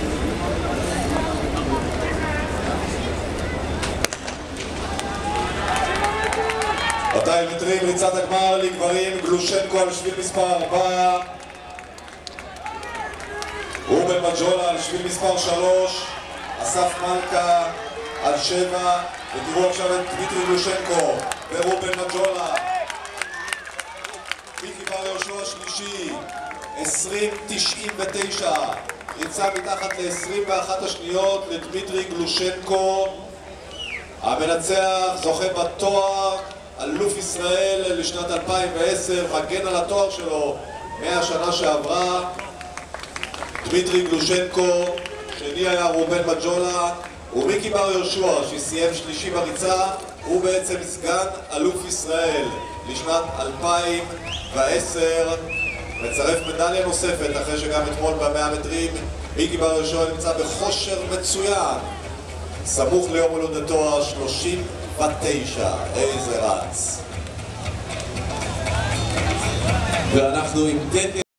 מטרים ריצת הגמר לגברים, גלושנקו על שביל מספר 4, רובן מג'ולה על שביל מספר 3, אסף מלכה על 7, ותראו עכשיו את דמיטרי גלושנקו ורובן מג'ולה. מיקי בר יהושע השלישי, 20.99, ריצה מתחת ל-21 השניות לדמיטרי גלושנקו. המנצח זוכה בתואר אלוף ישראל לשנת 2010, מגן על התואר שלו מהשנה שעברה, דמיטרי גלושנקו. שני היה רובן מג'ולה, ומיקי בר יהושע שסיים שלישי בריצה, הוא בעצם סגן אלוף ישראל לשנת 2010, מצרף מדליה נוספת אחרי שגם אתמול ב100 מטרים מיקי בר יהושע נמצא בכושר מצוין סמוך ליום הולדתו 39. איזה רץ. ואנחנו עם